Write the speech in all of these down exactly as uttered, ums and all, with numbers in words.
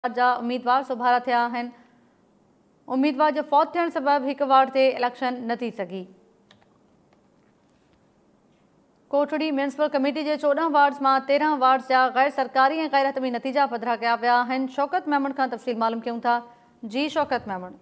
जा उम्मीदवार सुभारा थिया आहिनि। उम्मीदवार जो फौत थियण सबबि हिकु वार्ड ते इलेक्शन न थी सघी। कोटड़ी म्यूनिसिपल कमेटी के चौदह वार्ड्स में तेरह वार्ड्स जा गैर सरकारी और गैर हतमी नतीजा पधरा किया विया आहिनि। शौकत मेमन का तफ़सील मालूम क्यों था। जी शौकत मेमन।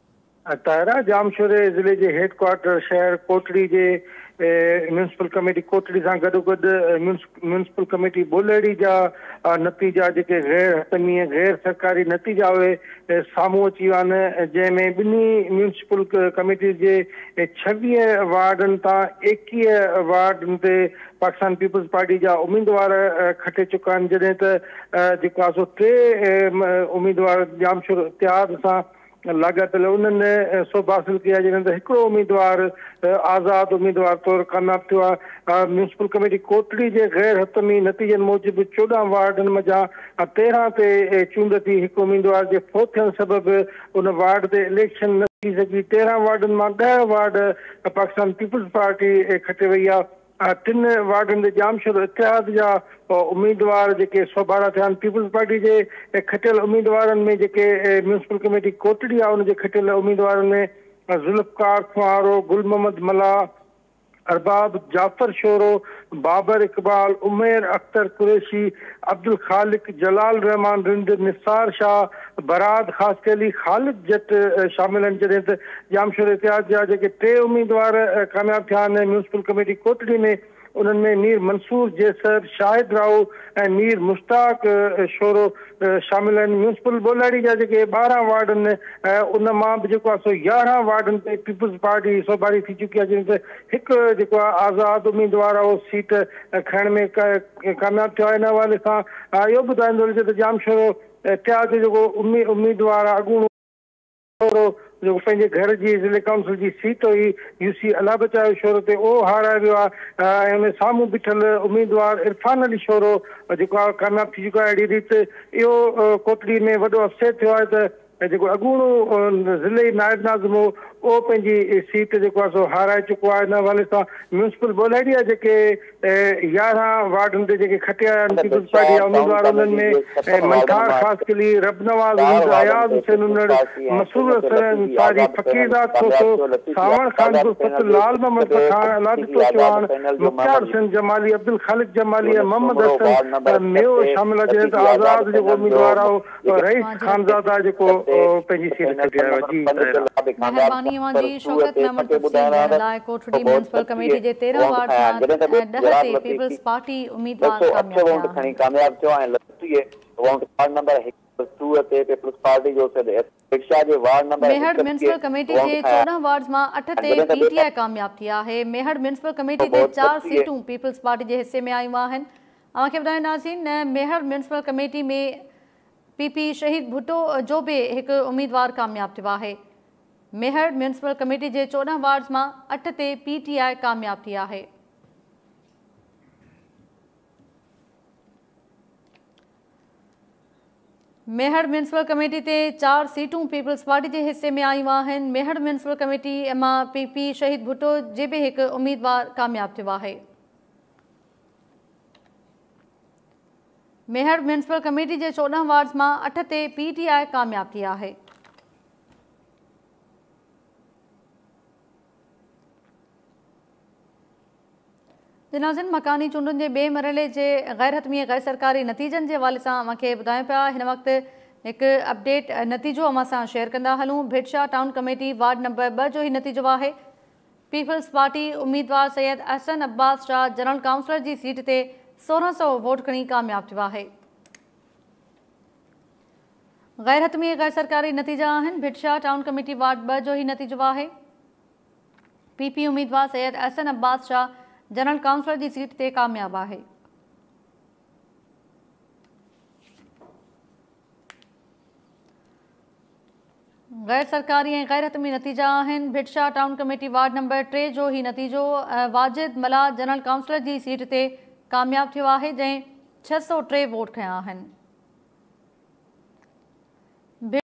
तारा जामशोरे जिले के हेडक्वार्टर शहर कोटड़ी के म्यूनिसिपल कमेटी कोटड़ी से गडोगड म्यूनिसिपल कमेटी बोलेड़ी जा नतीजा जो गैर हतमी गैर सरकारी नतीजा हुए सामू अची विया आहिनि, जंहिंमें बिन्ही म्यूनिसिपल कमेटी के छवीह वार्डन ता एकवीह वार्डन ते पाकिस्तान पीपल्स पार्टी जा उम्मीदवार खटे चुका आहिनि, जॾहिं त जेको आहे सो टे उम्मीदवार जामशोर इतिहाद सां लाॻापियल उन्हनि सोभ हासिल किया, जॾहिं त हिकिड़ो उम्मीदवार आज़ाद उम्मीदवार तौर कामयाब थियो आहे। म्यूनिसिपल कमेटी कोटड़ी के गैर हतमी नतीजन मूजिब चौदह वार्डन मजा तेरह ते चूंड थी। हिकु उम्मीदवार के फौत थियण सबबि उन वार्ड ते इलेक्शन न थी सघी। तेरह वार्डन में ॾह वार्ड पाकिस्तान पीपल्स पार्टी खटे वही आहे। टिन वार्डन ते जामशोर इतिहाद जा उम्मीदवार जेके सोभारा थिया पीपल्स पार्टी के खटियल उम्मीदवारन में जेके म्यूनिसिपल कमेटी कोटड़ी आहे उनके खटियल उम्मीदवारन में जुल्फकार खुआरो, गुल मोहम्मद मला, अरबाब जाफर शोरो, बाबर इकबाल, उमेर अख्तर कुरैशी, अब्दुल खालिक, जलाल रहमान रिंद, निसार शाह, बराद खास अली, खालिद जट शामिल आहिनि, जॾहिं त जामशोर इतिहाद जा जेके टे उम्मीदवार कामयाब थिया आहिनि म्यूनिसिपल कमेटी कोटड़ी में उन्हनि में मीर मंसूर जैसर, शाहिद राव ऐं मीर मुश्ताक शोरो शामिल आहिनि। म्यूनिसिपल बोलाड़ी जा जेके ॿारहं वार्डन उन मां बि जेको आहे सो यारहं वार्डन ते पीपल्स पार्टी सोभारी थी चुकी आहे, जंहिं त हिकु जेको आहे आज़ाद उम्मीदवार आहे उहो सीट खणण में कामयाब थियो आहे। इन हवाले सां इहो ॿुधाईंदो त जामशोर इतिहाद जो जेको उम्मी उम्मीदवार आहे अॻूणो जो पंहिंजे घर जी ज़िले काउंसिल की सीट हुई यूसी अला बचायो शोरो ते उहो हाराए वियो आहे। ऐं साम्हूं बीठल उम्मीदवार इरफान अली शोरो जेको आहे कामयाब थी चुको आहे। अहिड़ी रीति इहो कोटड़ी में वॾो अफ़सोस थियो आहे त जेको अॻूणो ज़िले नायब नाज़िम हो उहो पंहिंजी सीट जेको आहे सो हाराए चुको आहे। इन हवाले सां म्यूनिसिपल बोलाड़िया जेके यारहं वार्डन ते जेके खटिया आहिनि पीपल्स पार्टी जा उम्मीदवार उन्हनि में मंठार ख़ास कली, रबनवाज़ हिंद, अयाज़ हुसैन उन्नड़, मसूर हसन अंसारी, फकीरदाद खोसो, सावण खान गुरफत, लाल मोहम्मद पठान, लादितो चौहान, मुख्तार हुसैन जमाली, अब्दुल खालिक जमाली, मोहम्मद हसन मेयो शामिल आहे, जंहिं त आज़ाद जेको उम्मीदवार आहे रईस खानज़ादा जेको पंहिंजी सीट खटिया आहे। जी मेहरबानी जी शौकत मेमन तफ़सील ॾियण लाइ। कोटड़ी म्यूनिसिपल कमेटी जे तेरहं वार्ड मां ॾह ते पीपल्स पार्टी उम्मीदवार कामयाब थियो ऐं लतीअ वार्ड नंबर टू ते पीपल्स पार्टी जो रिक्शा जे ward number Mehar municipal committee के चौदह वार्ड्स में अठ ते पीटीआई कामयाब थी है। मेहड़ म्यूनिसिपल कमेटी के चार सीटूं पीपल्स पार्टी के हिस्से में आयूं आहिनि। अव्हांखे ॿुधाईं नाज़रीन मेहड़ म्यूनिसिपल कमेटी में पीपी शहीद भुट्टो जो भी एक उम्मीदवार कामयाब थियो है। मेहड़ म्यूनिसिपल कमेटी के चौदह वार्ड्स में अठ ते पीटीआई कामयाब थी है। मेहड़ म्यूनिसिपल कमेटी ते चार सीटूं पीपल्स पार्टी के हिस्से में आयूं आहिनि। मेहड़ म्यूनिसिपल कमेटी मां पीपी शहीद भुट्टो जे भी एक उम्मीदवार कामयाब थियो है। मेहड़ म्यूनिसिपल कमेटी के चौदह वार्ड्स में अठ ते पीटीआई कामयाब थी है। नाज़रीन मकानी चूंडुनि के बे मरहले के गैर हतमी गैर सरकारी नतीजन के हवाले से अव्हांखे ॿुधायूं पिया। हिन वक्त एक अपडेट नतीजो अव्हां सां शेयर कंदा हलूं। Bhitshah town committee ward number ब जो ही नतीजो है। पीपल्स पार्टी उम्मीदवार सैयद अहसन अब्बास शाह जनरल काउंसिलर की सीट ते सोरह सौ वोट खणी कामयाब थियो है। गैर हतमी गैर सरकारी नतीजा आहिनि। भिटशाह टाउन कमेटी वार्ड ब जो ही नतीजो है। पीपी उम्मीदवार सैयद अहसन अब्बास शाह जनरल काउंसिलर की सीट ते कामयाब है। गैर सरकारी और गैर हतमी नतीजा आहिनि। Bhitshah town committee ward number टे जो ही नतीजो वाजिद मला जनरल काउंसिलर की सीट ते कामयाब थियो है, जैं छह सौ टे वोट खया आहिनि।